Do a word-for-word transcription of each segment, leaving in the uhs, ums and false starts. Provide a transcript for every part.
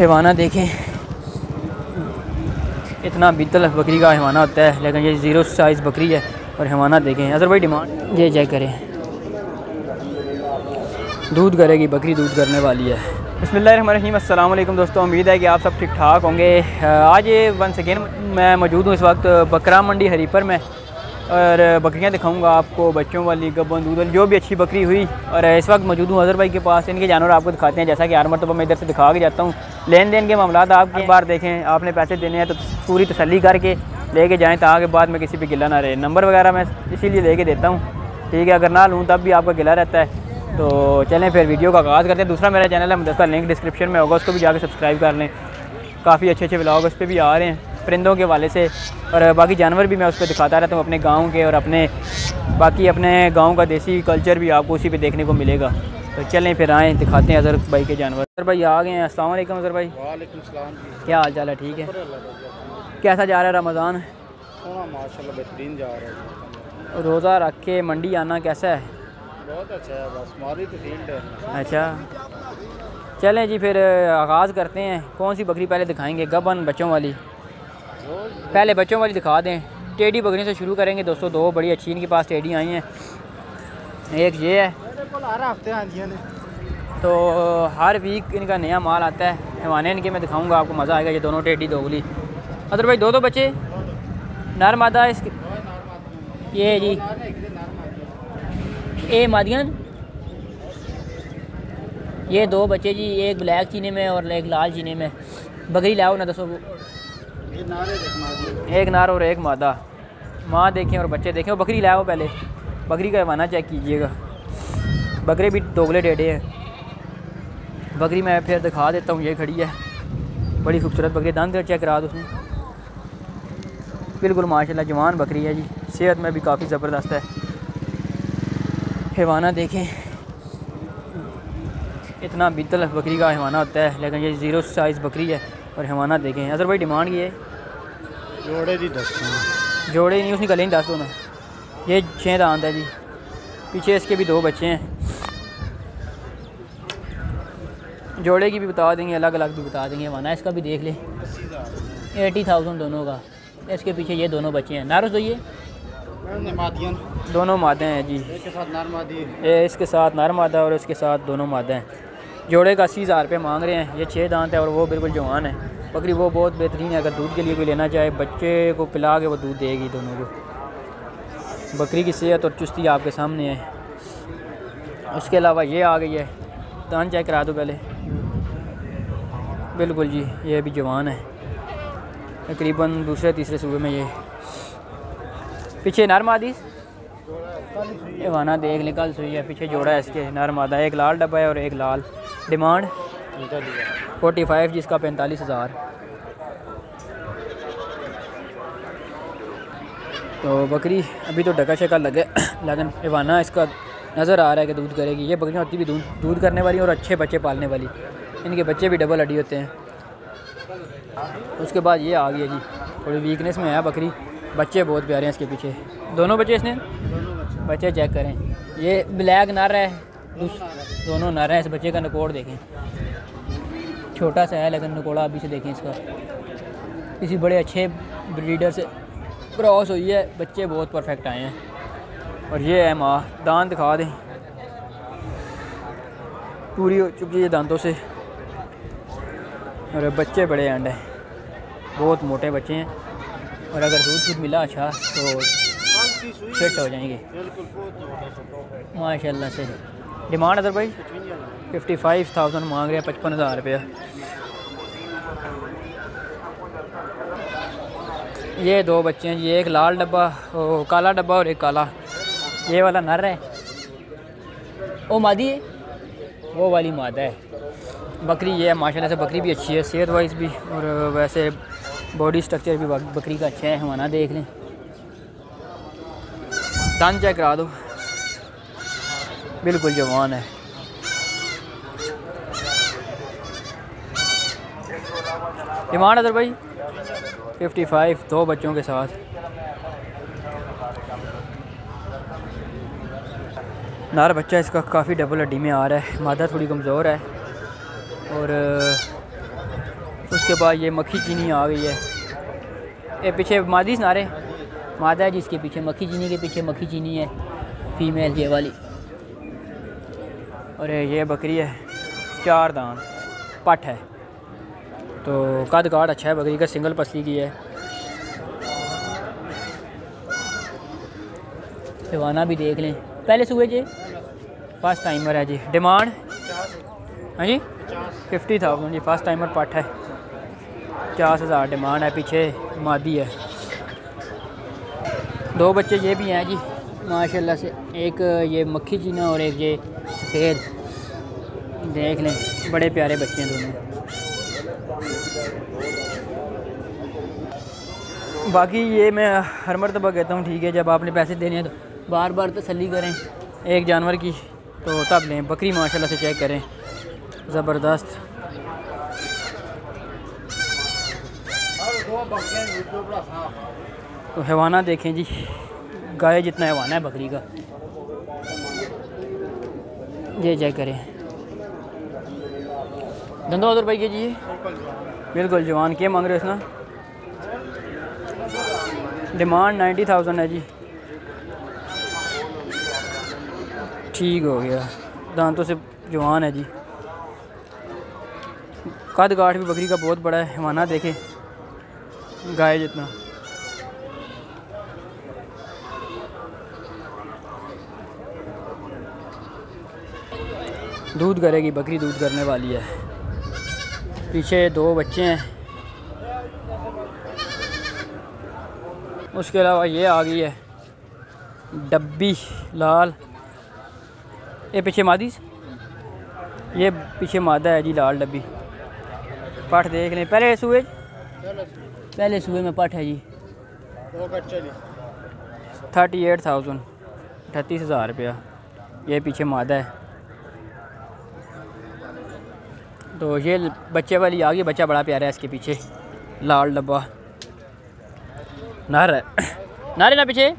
हैवाना देखें, इतना बीतल बकरी का हैवाना होता है, लेकिन ये ज़ीरो साइज़ बकरी है। और हैवाना देखें अज़र भाई, डिमांड ये चेक करें, दूध करेगी बकरी, दूध करने वाली है। बिस्मिल्लाहिर्रहमानिर्रहीम, अस्सलाम वालेकुम दोस्तों, उम्मीद है कि आप सब ठीक ठाक होंगे। आज ये वंस अगेन मैं मौजूद हूँ इस वक्त बकरा मंडी हरीपर में, और बकरियां दिखाऊंगा आपको, बच्चों वाली, गब्बन, दूध वाली, जो भी अच्छी बकरी हुई। और इस वक्त मौजूद हूँ अज़र भाई के पास, इनके जानवर आपको दिखाते हैं। जैसा कि हर मरतबा मैं इधर से दिखा के जाता हूँ, लेन देन के मामला आप एक बार देखें, आपने पैसे देने हैं तो पूरी तसल्ली करके लेके जाएँ, ताकि बाद में किसी पे गिला ना रहे। नंबर वगैरह मैं इसीलिए लेके देता हूँ, ठीक है, अगर ना लूँ तब भी आपका गिला रहता है। तो चलें फिर वीडियो का आगाज़ करते हैं। दूसरा मेरा चैनल है, उसका लिंक डिस्क्रिप्शन में होगा, उसको भी जाकर सब्सक्राइब कर लें। काफ़ी अच्छे अच्छे व्लॉग उस पर भी आ रहे हैं परिंदों के हवाले से, और बाकी जानवर भी मैं उस पर दिखाता रहता हूँ अपने गांव के, और अपने बाकी अपने गांव का देसी कल्चर भी आपको उसी पे देखने को मिलेगा। तो चलें फिर आएँ, दिखाते हैं अज़र भाई के जानवर। अज़र भाई आ गए हैं। अस्सलाम वालेकुम अज़र भाई। वालेकुम सलाम। क्या हाल चाल है? ठीक है। कैसा जा रहा है रमज़ान? माशाल्लाह बेहतरीन जा रहा है। रोज़ा रख के मंडी आना कैसा है? बहुत अच्छा है, बस हमारी तो फील्ड है। अच्छा, चलें जी फिर आगाज़ करते हैं। कौन सी बकरी पहले दिखाएंगे? गबन, बच्चों वाली? पहले बच्चों वाली दिखा दें। टेडी बकरी से शुरू करेंगे दोस्तों। दो बड़ी अच्छी इनके पास टेडी आई हैं, एक ये है। तो हर वीक इनका नया माल आता है। हैवाने इनके मैं दिखाऊंगा आपको, मज़ा आएगा। ये दोनों टेडी दोगली। अदर भाई दो दो बच्चे नर मादा इसके, ये जी ए मादियन, ये दो बच्चे जी, एक ब्लैक चीने में और एक लाल चीने में। बकरी लाओ ना दसो, एक नार और एक मादा। माँ देखें और बच्चे देखें। और बकरी लाओ, पहले बकरी का हैवाना चेक कीजिएगा। बकरे भी दोगले टेढ़े हैं। बकरी मैं फिर दिखा देता हूँ, ये खड़ी है, बड़ी खूबसूरत बकरी। दांत चेक करा दो उसने, बिल्कुल माशाल्लाह जवान बकरी है जी, सेहत में भी काफ़ी ज़बरदस्त है। हैवाना देखें, इतना बीतल बकरी का हैवाना होता है, लेकिन ये ज़ीरो साइज़ बकरी है। और हैवाना देखें अज़र भाई, डिमांड की है जोड़े दी दस, जोड़े नहीं, उसने गले नहीं दस दो ना। ये छः दांत है जी, पीछे इसके भी दो बच्चे हैं। जोड़े की भी बता देंगे, अलग अलग भी बता देंगे। हैवाना इसका भी देख ले, एटी थाउजेंड दोनों का। इसके पीछे ये दोनों बच्चे हैं। नारुस दो, ये दोनों मादे हैं जी, इसके साथ नर मादी, ये इसके साथ नर मादा और इसके साथ दोनों मादे हैं। जोड़े का अस्सी हज़ार रुपये मांग रहे हैं। ये छः दांत है और वो बिल्कुल जवान है बकरी। वो बहुत बेहतरीन है, अगर दूध के लिए कोई लेना चाहे, बच्चे को पिला के वो दूध देगी दोनों को। बकरी की सेहत और चुस्ती आपके सामने है। उसके अलावा ये आ गई है, दान चेक करा दो पहले। बिल्कुल जी, ये भी जवान है, तकरीबन दूसरे तीसरे सूबे में। ये पीछे नर मादी हैवाना देख लें, कल सुई है। पीछे जोड़ा है इसके नर मादा, एक लाल डब्बा है और एक लाल। डिमांड फोर्टी फाइव, जिसका पैंतालीस हज़ार। तो बकरी अभी तो डका शका लगे, लेकिन हैवाना इसका नज़र आ रहा है कि दूध करेगी। ये बकरियाँ होती भी दूध दूध करने वाली और अच्छे बच्चे पालने वाली। इनके बच्चे भी डबल हड्डी होते हैं। उसके बाद ये आ गई है जी, थोड़ी वीकनेस में है बकरी। बच्चे बहुत प्यारे हैं इसके पीछे, दोनों बच्चे इसने बच्चे चेक करें। ये ब्लैक नर है, दोनों नर हैं। इस बच्चे का नकोड़ देखें, छोटा सा है लेकिन नकोड़ा अभी से देखें इसका। किसी बड़े अच्छे ब्रीडर से क्रॉस हुई है, बच्चे बहुत परफेक्ट आए हैं। और ये है माँ, दांत दिखा दें, पूरी हो चुकी है दांतों से। और बच्चे बड़े एंड हैं, बहुत मोटे बच्चे हैं। और अगर दूध दूध मिला अच्छा तो फिट हो जाएंगे माशाल्लाह से। डिमांड अदर भाई फिफ्टी फाइव थाउजेंड मांग रहे हैं, पचपन हज़ार रुपया। ये दो बच्चे हैं जी, एक लाल डब्बा, ओ काला डब्बा और एक काला। ये वाला नर है, वो मादी है, वो वाली मादा है। बकरी ये है माशाल्लाह से, बकरी भी अच्छी है सेहत वाइज भी, और वैसे बॉडी स्ट्रक्चर भी बकरी का अच्छा है। हमारा देख लें, दांत चेक करा दो, बिल्कुल जवान है। डिमांड अदर भाई फिफ्टी फाइव, दो बच्चों के साथ। नार बच्चा इसका काफ़ी डबल हड्डी में आ रहा है, मादा थोड़ी कमज़ोर है और उसके बाद ये मक्खी चीनी आ गई है। ये पीछे मादी नारे मादा है जिसके पीछे मक्खी चीनी के पीछे मक्खी चीनी है फीमेल ये वाली। और ये बकरी है चार दांत पट है, तो कद काट अच्छा है बकरी का, सिंगल पसली की है। दीवाना भी देख लें, पहले सुबह जी फर्स्ट टाइमर है जी। डिमांड हाँ जी फिफ्टी थाउजेंड जी, फर्स्ट टाइमर पट है, पचास हज़ार डिमांड है। पीछे मादी है, दो बच्चे ये भी हैं जी माशाल्लाह से, एक ये मक्खी चीना और एक ये सफ़ेद, देख लें बड़े प्यारे बच्चे हैं दोनों। बाकी ये मैं हर मरतबा कहता हूँ ठीक है, जब आपने पैसे देने हैं तो बार बार तसल्ली करें एक जानवर की, तो तब लें। बकरी माशाल्लाह से चेक करें, ज़बरदस्त। तो हैवाना देखें जी, गाय जितना हैवाना है बकरी का, ये चेक करें। धंधा उधर भाई कीजिए, बिल्कुल जवान। क्या मांग रहे हो इसना? डिमांड नाइन्टी थाउजेंड है जी, ठीक हो गया। दांतों से जवान है जी, कद काठ भी बकरी का बहुत बड़ा है। हैवाना देखें गाय जितना। दूध करेगी बकरी, दूध करने वाली है। पीछे दो बच्चे हैं, उसके अलावा ये आ गई है डब्बी लाल। ये पीछे मादी, ये पीछे मादा है जी लाल डब्बी। पठ देख लें, पहले सुए पहले सुए में पठ है जी, थर्टी एट थाउजेंड अठतीस हज़ार रुपया। ये पीछे मादा है, तो ये बच्चे वाली आ गई। बच्चा बड़ा प्यारा है इसके पीछे, लाल डब्बा नर है। नारे ना पीछे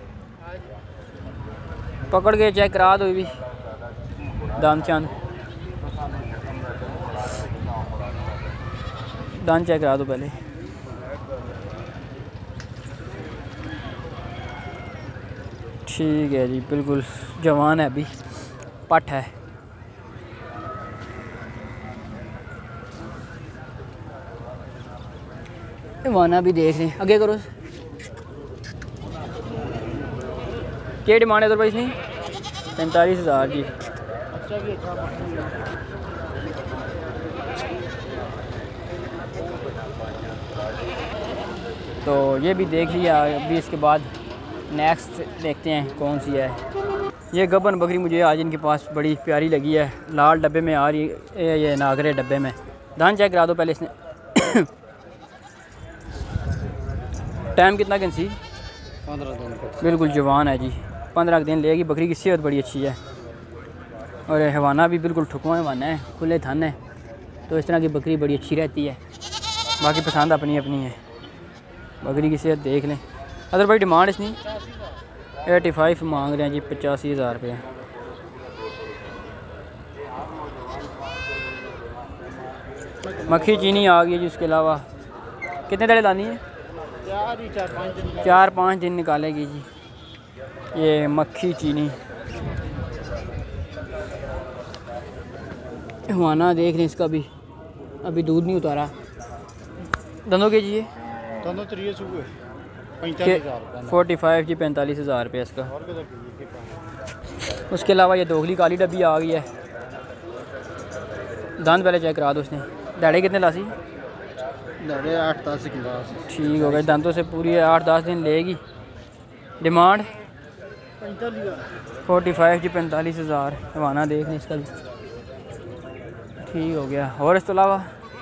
पकड़ के चेक करा दो, भी दान चांद दान चेक करा दो पहले। ठीक है जी, बिल्कुल जवान है, अभी पट है। वाना भी देख लें, आगे करो। क्या डिमांड है तो भाई इसने? पैंतालीस हज़ार जी। तो ये भी देख लिया, अभी इसके बाद नेक्स्ट देखते हैं कौन सी है। ये गबन बकरी मुझे आज इनके पास बड़ी प्यारी लगी है, लाल डब्बे में आ रही है, ये नागरे डब्बे में। दान चेक करा दो पहले इसने। टाइम कितना कैंसी? पंद्रह दिन। बिल्कुल जवान है जी, पंद्रह दिन लेगी। बकरी की सेहत बड़ी अच्छी है, और हैवाना भी बिल्कुल ठुकवा हैवाना है, खुले थन है, तो इस तरह की बकरी बड़ी अच्छी रहती है। बाकी पसंद अपनी अपनी है। बकरी की सेहत देख लें। अदर भाई डिमांड इसनी एटी फाइव मांग रहे हैं जी, पचासी हज़ार रुपये। मक्खी चीनी आ गई है जी। उसके अलावा कितने दड़े लानी है? चार पाँच दिन निकालेगी जी ये मक्खी चीनी। हुआना देख लें, इसका भी अभी दूध नहीं उतारा। दंदों के जी ये फोर्टी फाइव जी, पैंतालीस हज़ार रुपये इसका। उसके अलावा ये दोगली काली डब्बी आ गई है। दांत पहले चेक करा दो उसने। दाढ़े कितने लासी? दाढ़े आठ दस ठीक हो गए, दांतों से पूरी आठ दस दिन लेगी। डिमांड फोर्टी फाइव जी, पैंतालीस हज़ार। हवाना देख लें इसका भी, ठीक हो गया। और इस तो अलावा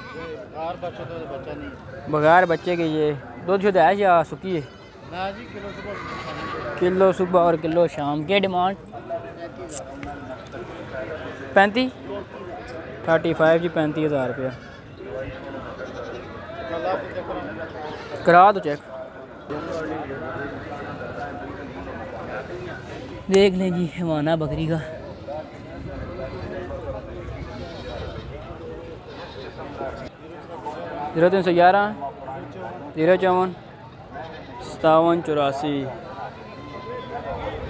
बगैर बच्चे के ये दूध शुद्ध है या सुखी है? किलो सुबह और किलो शाम। के डिमांड? पैंतीस थर्टी फाइव जी, पैंतीस हज़ार रुपया। करा दो चेक, देख लें जी हमाना बकरी का। जीरो तीन सौ ग्यारह जीरो चौवन सतावन चौरासी।